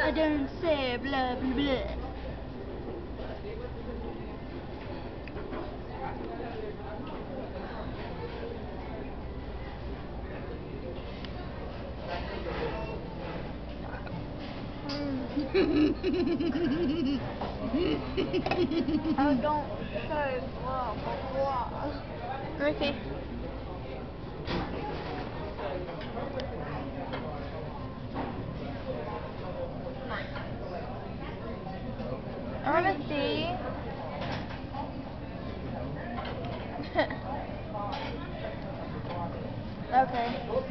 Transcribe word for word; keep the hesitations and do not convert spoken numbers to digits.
I don't say blah blah blah. I don't say blah blah blah. Ricky. I want to see. Okay.